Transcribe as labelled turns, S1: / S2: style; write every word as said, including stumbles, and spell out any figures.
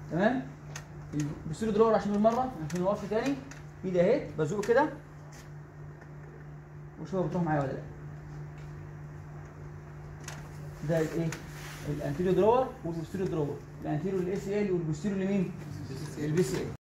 S1: تمام. البوستيريور درور عشان بالمره عشان نوقف تاني، ايدي اهي بزوق كده وشوف بتروح معايا ولا لا. ده الايه؟ الانتيريور درور والبوستيريور درور. الانتيريور للاي سي ال والبوستيريور لمين؟ البي سي ال.